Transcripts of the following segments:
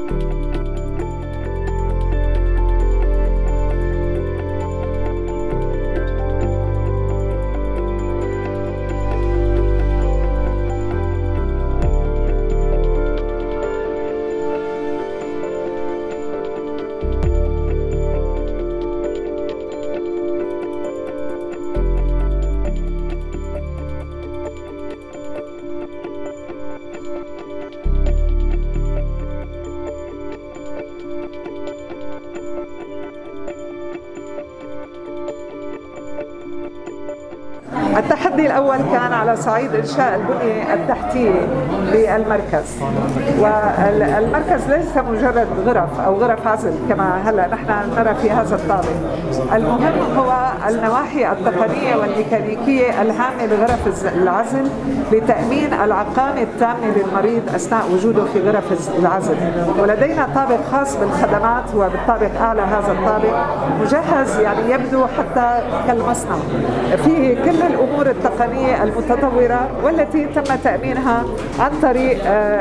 التحدي الأول كان على صعيد إنشاء البنية التحتية بالمركز، والمركز ليس مجرد غرف أو غرف عزل كما هلا نحن نرى في هذا الطابق. المهم هو النواحي التقنية والميكانيكية الهامة لغرف العزل لتأمين العقامة التامة للمريض أثناء وجوده في غرف العزل. ولدينا طابق خاص بالخدمات، وبالطابق أعلى هذا الطابق مجهز يعني يبدو حتى كالمصنع، فيه كل الأمور التقنية المتطورة والتي تم تأمينها عن طريق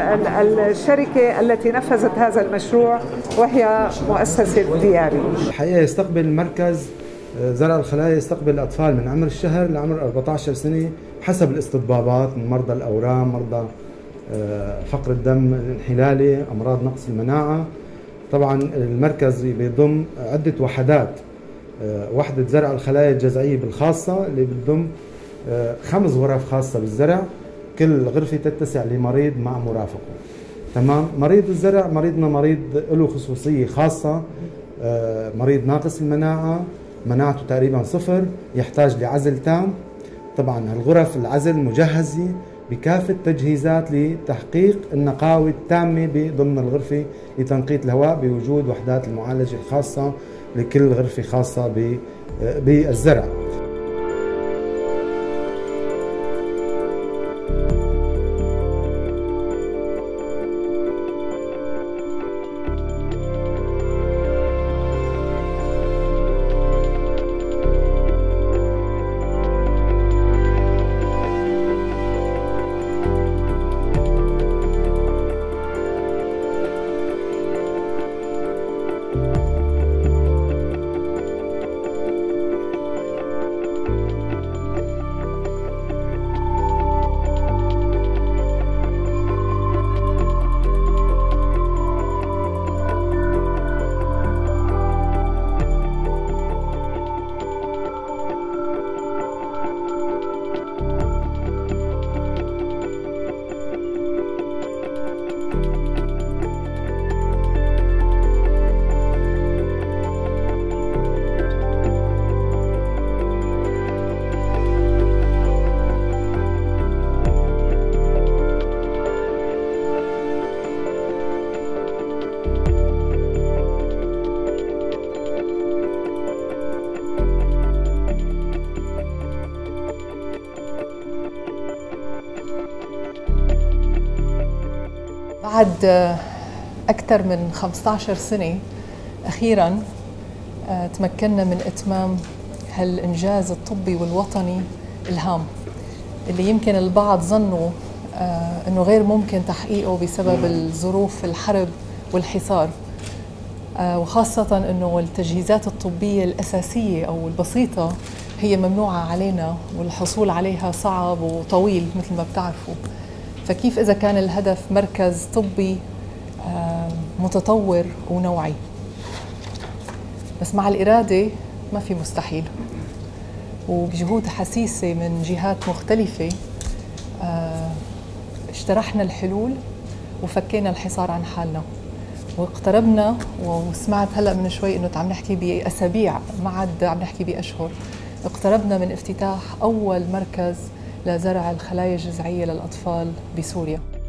الشركة التي نفذت هذا المشروع وهي مؤسسة دياري. الحقيقة يستقبل المركز زرع الخلايا، يستقبل الأطفال من عمر الشهر لعمر 14 سنة حسب الاستطبابات، من مرضى الأورام، مرضى فقر الدم الانحلالي، أمراض نقص المناعة. طبعا المركز بيضم عدة وحدات، وحدة زرع الخلايا الجذعية بالخاصة اللي بتضم 5 غرف خاصة بالزرع، كل غرفة تتسع لمريض مع مرافقه. تمام. مريض الزرع مريضنا مريض له خصوصية خاصة، مريض ناقص المناعة، مناعته تقريبا 0، يحتاج لعزل تام. طبعا هالغرف العزل مجهزة بكافة تجهيزات لتحقيق النقاوة التامة ضمن الغرفة لتنقية الهواء، بوجود وحدات المعالجة الخاصة لكل غرفة خاصة بالزرع. بعد أكثر من 15 سنة أخيراً تمكنا من إتمام هالإنجاز الطبي والوطني الهام اللي يمكن البعض ظنوا أنه غير ممكن تحقيقه بسبب الظروف الحرب والحصار، وخاصة أنه التجهيزات الطبية الأساسية أو البسيطة هي ممنوعة علينا والحصول عليها صعب وطويل مثل ما بتعرفوا. فكيف إذا كان الهدف مركز طبي متطور ونوعي؟ بس مع الإرادة ما في مستحيل، وبجهود حسيسة من جهات مختلفة اجترحنا الحلول وفكينا الحصار عن حالنا، واقتربنا. وسمعت هلأ من شوي إنه عم نحكي بأسابيع، ما عاد عم نحكي بأشهر. اقتربنا من افتتاح أول مركز لزرع الخلايا الجذعية للأطفال بسوريا.